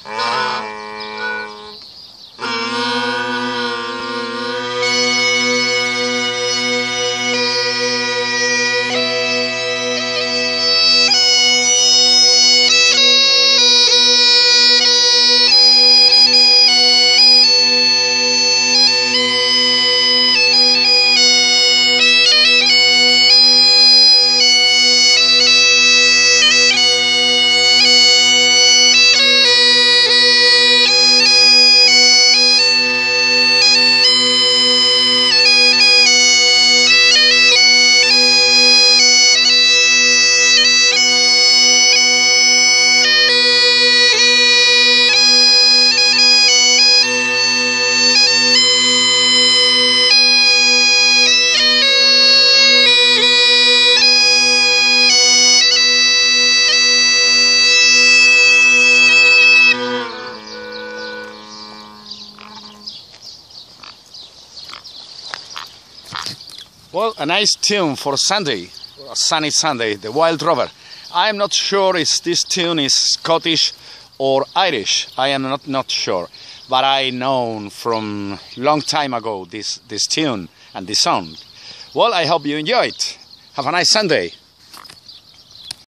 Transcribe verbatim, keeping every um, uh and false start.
Well, a nice tune for Sunday, a sunny Sunday, the Wild Rover. I'm not sure if this tune is Scottish or Irish. I am not, not sure, but I know from long time ago this, this tune and this song. Well, I hope you enjoy it. Have a nice Sunday.